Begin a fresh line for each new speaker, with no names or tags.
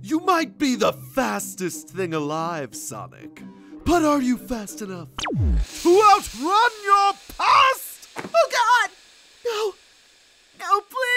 You might be the fastest thing alive, Sonic. But are you fast enough to outrun your past?
Oh God! No! No, please!